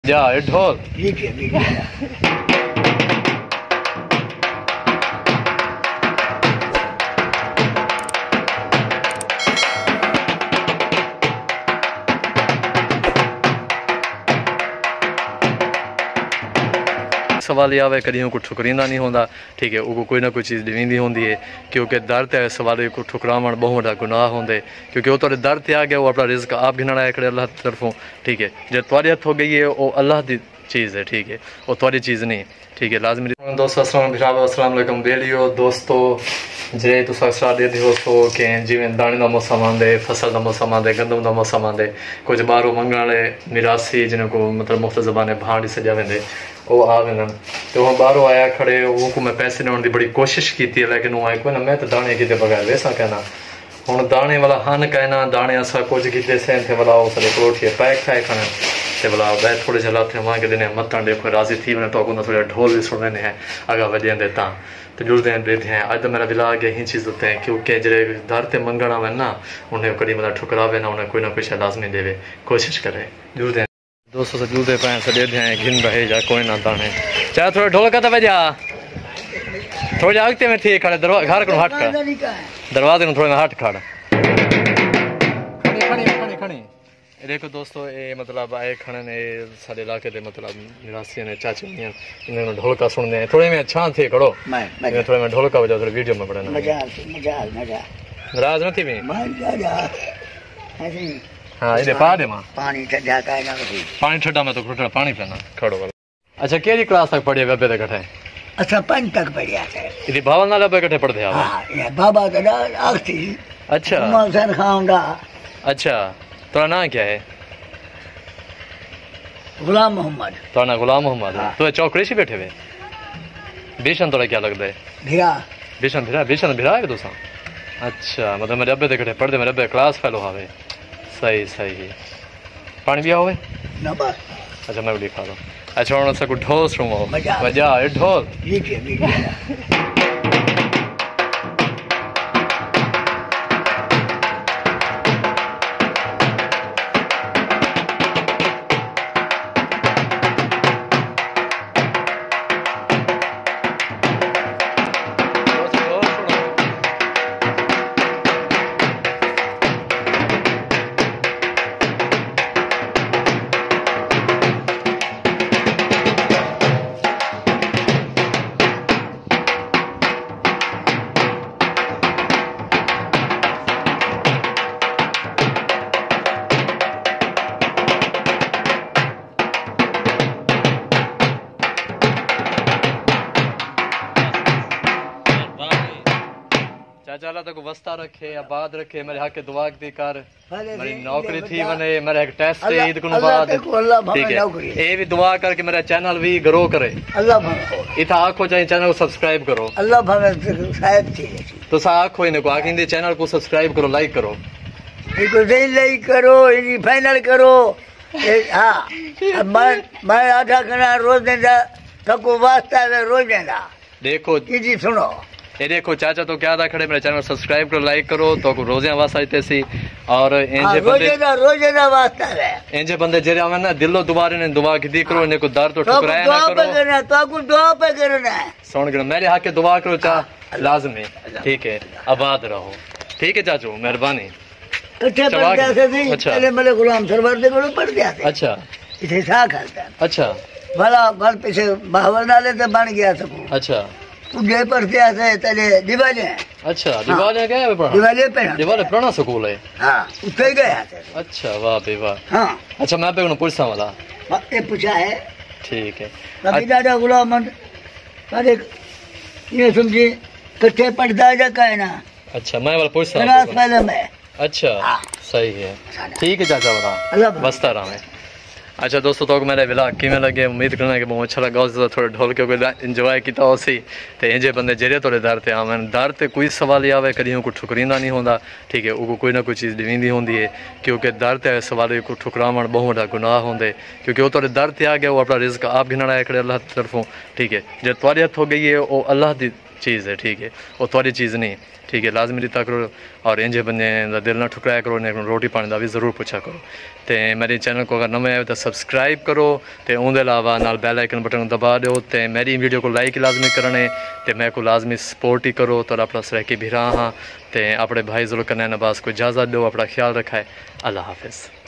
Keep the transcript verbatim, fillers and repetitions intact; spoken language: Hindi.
जा ढोल सवाल आवे कभी को ठुकरींदा नहीं होंदा, ठीक है, वो कोई ना कोई चीज़ ॾिवींदी होंदी है, क्योंकि दर ते सवाल को ठुकरावण बहुत वड्डा गुनाह होंदे, क्योंकि वो तुहाडे दर ते आ गया, वो अपना रिज़्क आप गिनना है अल्लाह की तरफों, ठीक है। जो तुहाडे हथों गई है वो अल्लाह की चीज़ है, ठीक है, वो तुहाडी चीज़ नहीं, ठीक है। लाजमी दोस्तों अस्सलाम वालेकुम बेलियो दोस्तों, जे तुस असरा दे दोस्तों कि जिमें दाने का मौसम आंदे, फसल का मौसम आंदे, गंदम का मौसम आंदे, कुछ बाहरों मंगण वाले मिरासी जिन्होंने को मतलब मुफ्त ज़बाने भाण सजा वेंदे वो आ वेंदन, तो वह बाहरों आया खड़े, वो को मैं पैसे ॾियण की बड़ी कोशिश की है, लेकिन वो आए कोई ना, मैं तो दाने किते बगैर वैसा कहना हूँ दाने वाला हन कहना दाने असा कुछ किते सें थे वाला उस रोटी पैक ठाए खण ते वाला वह थोड़े जे लाथे वहाँ के दिन मतन देखो राजी थी वने तो को थोड़े ढोल भी सुन हैं अगर वजेंदे ता तो जुड़ते हैं देते हैं। अज तो मेरा विला के ही चीज़ होते हैं, क्योंकि जरे दर ते मंगण आवे ना उन्हें कभी मतलब ठुकरावे ना, उन्हें कोई ना कोई लाजमी देवे, कोशिश करे। जुड़ते हैं दोस्तों से जुड़ते पाए से दे दें घिन रहे जा कोई ना दाने चाहे थोड़ा ढोल का तो बजा थोड़े आगते में थी खड़े दरवाजे घर को हट कर दरवाजे में थोड़े हट खड़ खड़ी खड़ी खड़ी देखो दोस्तों ये मतलब आए खड़े ने सारे इलाके दे मतलब निरासी ने चाची ने इन्होंने ढोलका सुनने हैं थोड़े में अच्छा थे करो मैं थोड़े में ढोलका बजा थोड़े वीडियो में पड़े ना मजा मजा मजा नाराज न थी मैं हाँ इधर पा दे मां पानी ठंडा का ना पानी ठंडा में तो ठंडा पानी पीना खड़ो वाला। अच्छा केरी क्लास तक पढ़े वे बे कठे अच्छा पंच तक पढ़िया है इधर बाबा नाला पे कठे पढ़ते आप हां ये बाबा का आखती अच्छा मौसर खाऊंगा। अच्छा तेरा नाम क्या है? गुलाम मोहम्मद। तेरा नाम गुलाम मोहम्मद है। तो चौकड़ी से बैठे हुए बेशन तोड़ा क्या लगता है? भिरा बेशन भिरा बेशन भिरा है दोसा। अच्छा मतलब मेरे अब्बे देखते पढ़ते मेरे अब्बे क्लास फेलो हावे सही सही है पानी भी आओगे ना बस अच्छा मैं भी लिखा दो। अच्छा और सब कुछ ढोल सुनो मजा है ढोल लीजिए लीजिए चाचा तक वस्ता रखे आबाद रखे मेरे हक दुआ दी कर मेरी नौकरी थी मने मेरा एक टेस्ट है ईद को बाद ठीक है ये भी दुआ करके मेरा चैनल भी ग्रो करे अल्लाह भले इथा आखो चाहिए चैनल को सब्सक्राइब करो अल्लाह भले शायद थी तो सा आखो इने को आखिंदे चैनल को सब्सक्राइब करो लाइक करो इको दे लाइक करो इनी फाइनल करो हां मैं मैं आधा करना रोज देना तको वास्ता है रोज देना देखो जी सुनो ये देखो चाचा तो क्या था खड़े मेरे चैनल सब्सक्राइब करो लाइक करो तो रोजे वास्ता इते सी और इंजे बंदे रोजे रोजे दा वास्ता है इंजे बंदे जेरे आवे ना दिलो दोबारा ने दुआ की करो इने को दर तो ठुकराया ना करो दुआ करना तो को दुआ पे करना सुन के मेरे हक दुआ करो चा लाजमी ठीक है आबाद रहो ठीक है चाचू मेहरबानी अच्छा पढ़ जाते थे पहले मेरे गुलाम सरवर दे को पढ़ जाते अच्छा इथे सा करता अच्छा भला भल पीछे बाहर डाले तो बन गया सब अच्छा उगे पर से ऐसे तले दिवाले अच्छा दिवाले गए पे पढ़ा दिवाले पे दिवाले पुराना स्कूल है हां उठे गया अच्छा वाह बे वाह हां अच्छा मैं पे पूछता वाला ये पूछा है ठीक है अभी दादा गुलाम अरे ये समझी कच्चे पढ़ता जा का है ना अच्छा मैं वाला पूछता क्लास पहले में अच्छा सही है ठीक है चाचा वाला बसता रहा मैं। अच्छा दोस्तों तो मेरे विला किमें लगे उम्मीद करना कि बहुत अच्छा लगा उस थोड़े ढोल के इंजॉय किया उसी तो इंजे बंदे जेरे थोड़े दर ते आवन दर ते कोई सवाल आवे कभी को ठुकरींदा नहीं होंदा, ठीक है, वो कोई ना कोई चीज़ ॾिवींदी होंदी है, क्योंकि दर ते सवाल को ठुकरावण बहुत वड्डा गुनाह होंदे, क्योंकि वो थोड़े दर ते आ गया वो अपना रिज़्क आप गिनना है अल्लाह की तरफों, ठीक है। जो तुहाडे हथों गई है वो अल्लाह की चीज़ है, ठीक है, वो थोड़ी चीज़ नहीं, ठीक है, लाजमी दिता करो और इंजे बंदे दा दिल ना ठुकराया करो, ने रोटी पानी का भी ज़रूर पूछा करो। तो मेरे चैनल को अगर नवे आए तो सब्सक्राइब करो, तो उनके अलावा नाल बेल आइकन बटन दबा दो, तो मेरी वीडियो को लाइक लाजमी करने, तो मैं को लाजमी सपोर्ट ही करो। तो अपना सराकी भिरा हाँ, तो अपने भाई जुल्करनैन अब्बास को इजाज़त दो, अपना ख्याल रखा है। अल्लाह हाफिज़।